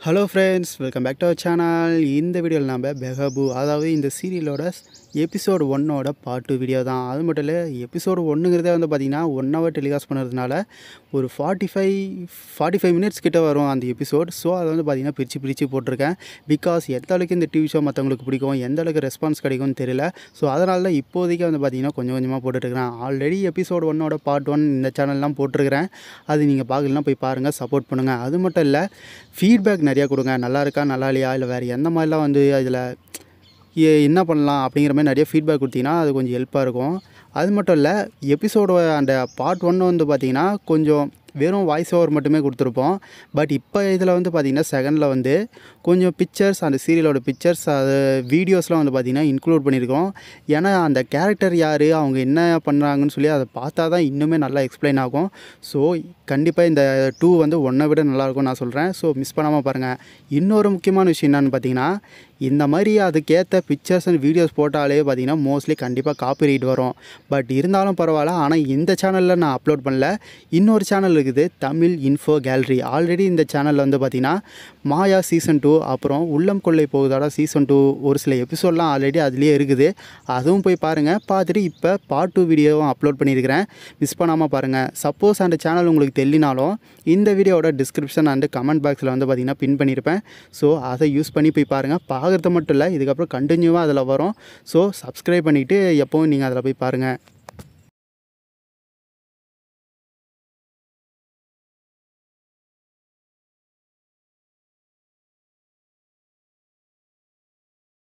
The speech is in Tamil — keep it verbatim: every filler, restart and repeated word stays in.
Hello friends, welcome back to our channel. இந்த வீடியோவில் நம்ம பெஹபு, அதாவது இந்த சீரியலோட எபிசோடு ஒன்னோட பார்ட் டூ வீடியோ தான். அது மட்டும் இல்லை, எபிசோடு ஒன்றுங்கிறதே வந்து பார்த்திங்கன்னா ஒன் ஹவர் டெலிகாஸ்ட் பண்ணுறதுனால ஒரு forty five forty five minutes கிட்ட வரும் அந்த எபிசோட். ஸோ அதை வந்து பார்த்திங்கன்னா பிரித்து பிரித்து போட்டிருக்கேன். பிகாஸ் எந்த அளவுக்கு இந்த டிவி ஷோ மற்றவங்களுக்கு பிடிக்கும், எந்த அளவுக்கு ரெஸ்பான்ஸ் கிடைக்கும்னு தெரியல. ஸோ அதனால தான் இப்போதைக்கு வந்து பார்த்திங்கன்னா கொஞ்சம் கொஞ்சமாக போட்டுட்ருக்கிறேன். ஆல்ரெடி எபிசோடு ஒன்னோட பார்ட் ஒன் இந்த சேனல்லாம் போட்டிருக்கிறேன். அது நீங்கள் பார்க்கலாம், போய் பாருங்கள், சப்போர்ட் பண்ணுங்கள். அது மட்டும் இல்லை, ஃபீட்பேக் நிறையா கொடுங்க. நல்லா இருக்கா, நல்லா இல்லையா, இல்லை வேறு எந்த மாதிரிலாம் வந்து அதில் என்ன பண்ணலாம் அப்படிங்கிற மாதிரி நிறைய ஃபீட்பேக் கொடுத்தீங்கன்னா அது கொஞ்சம் ஹெல்ப்பாக இருக்கும். அது மட்டும் இல்லை, எபிசோட அந்த பார்ட் ஒன்று வந்து பார்த்திங்கன்னா கொஞ்சம் வெறும் வாய்ஸ் ஓவர் மட்டுமே கொடுத்துருப்போம். பட் இப்போ இதில் வந்து பார்த்திங்கன்னா செகண்டில் வந்து கொஞ்சம் பிக்சர்ஸ், அந்த சீரியலோட பிக்சர்ஸ், அது வீடியோஸ்லாம் வந்து பார்த்திங்கன்னா இன்க்ளூட் பண்ணியிருக்கோம். ஏன்னா அந்த கேரக்டர் யார், அவங்க என்ன பண்ணுறாங்கன்னு சொல்லி அதை பார்த்தா தான் இன்னுமே நல்லா எக்ஸ்பிளைன் ஆகும். ஸோ கண்டிப்பாக இந்த டூ வந்து ஒன்றை விட நல்லாயிருக்கும் நான் சொல்கிறேன். ஸோ மிஸ் பண்ணாமல் பாருங்கள். இன்னொரு முக்கியமான விஷயம் என்னென்னு பார்த்தீங்கன்னா, இந்த மாதிரி அதுக்கேற்ற பிக்சர்ஸ் அண்ட் வீடியோஸ் போட்டாலே பார்த்திங்கன்னா மோஸ்ட்லி கண்டிப்பாக காப்பி ரைட் வரும். பட் இருந்தாலும் பரவாயில்ல. ஆனால் இந்த சேனலில் நான் அப்லோட் பண்ணல. இன்னொரு சேனல் இருக்குது, தமிழ் இன்ஃபோ கேலரி. ஆல்ரெடி இந்த சேனலில் வந்து பார்த்திங்கன்னா மாயா சீசன் டூ, அப்புறம் உள்ளம் கொள்ளை போகுதாடா சீசன் டூ, ஒரு சில எபிசோட்லாம் ஆல்ரெடி அதுலேயே இருக்குது. அதுவும் போய் பாருங்கள். பார்த்துட்டு இப்போ பார்ட் டூ வீடியோவும் அப்லோட் பண்ணியிருக்கிறேன். மிஸ் பண்ணாமல் பாருங்கள். சப்போஸ் அந்த சேனல் உங்களுக்கு தெரியலனாலும் இந்த வீடியோவோட டிஸ்கிரிப்ஷன் அண்டு கமெண்ட் பாக்ஸில் வந்து பார்த்திங்கன்னா பின் பண்ணியிருப்பேன். ஸோ அதை யூஸ் பண்ணி போய் பாருங்கள். பார்க்குறது மட்டும் இல்லை, இதுக்கப்புறம் கண்டினியூவாக அதில் வரும். ஸோ சப்ஸ்கிரைப் பண்ணிவிட்டு எப்போவும் நீங்கள் அதில் போய் பாருங்கள்.